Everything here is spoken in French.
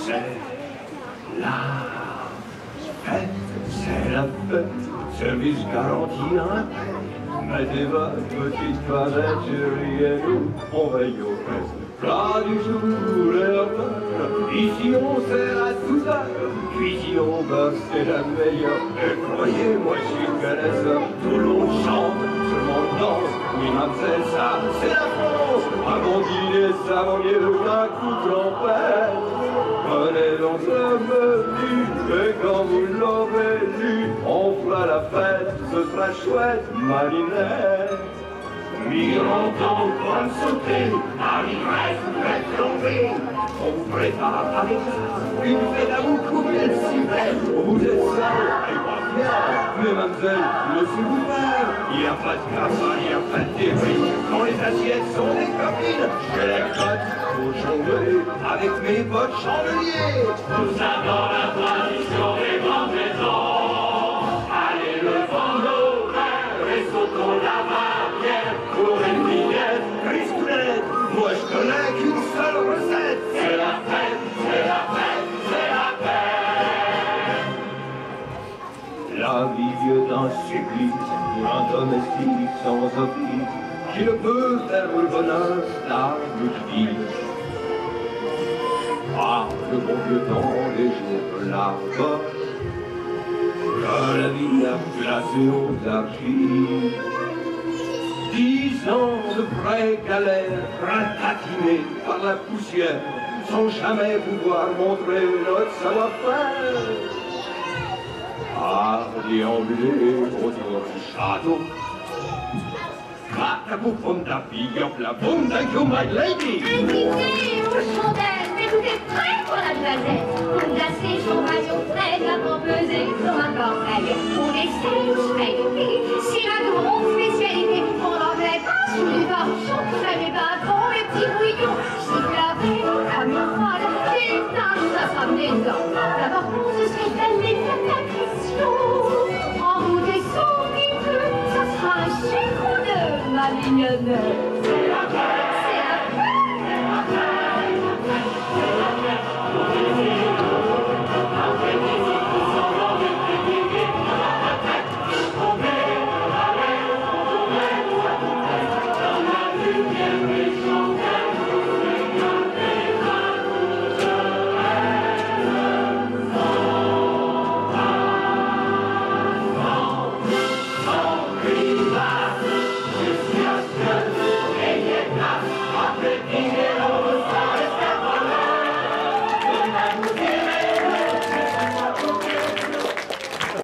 C'est la fête, c'est la fête, service garanti un mettez votre petite fadette, chérie, et nous, on veille au reste. Plat du jour et hop, ici on sert à tout heure, cuisine beurre, c'est la meilleure. Et croyez-moi, je suis Vanessa, tout le monde chante, tout le monde danse. Oui, mademoiselle, ça, c'est la France. À mon dîner, ça vaut mieux qu'un coup de trompette. Prenez donc ce menu, et quand vous l'aurez lu, on fera la fête, ce sera chouette, marinette. Mironton, bonne sautée, Marie-Reste, fête tombée. On prépare avec ça une fête à beaucoup bien si belle. Vous êtes seul, et pas bien, mais mademoiselle, laissez-vous faire. Il n'y a pas de grappin, il n'y a pas de débris. Quand les assiettes sont des copines, j'ai la cote pour jongler avec mes potes chandeliers. Tout ça dans la tradition des grandes maisons. Allez, le bandeau vert et sautons la barrière. Pour une mignette, Christoulette, moi je connais qu'une seule recette. C'est la fête, c'est la fête, c'est la fête. La vie d'un supplice, un domestique sans office, qui ne peut faire le bonheur, la vie. Ah, le bon vieux temps, les jours de la poche, que la vie a placé aux archives. 10 ans de vraie galère, ratatinés par la poussière, sans jamais pouvoir montrer notre savoir-faire. À déambuler autour du château, Crac-a-boum-da, big-up-la-boum, thank you, my lady. Un dîner aux chandelles, mais tout est prêt pour la noisette. Pour glacer, champagne aux fraises, la pompeuse sur ma corbeille. Pour laisser si la grande spécialité, on n'en fait pas sous les torchons, jamais pas trop les petits bouillons. Si tu l'avais comme une folle, des taches, ça sera des dents. D'abord, on se serait tellement fait la question. En route et sous il pleut, ça sera un chiffre de ma mignonnette.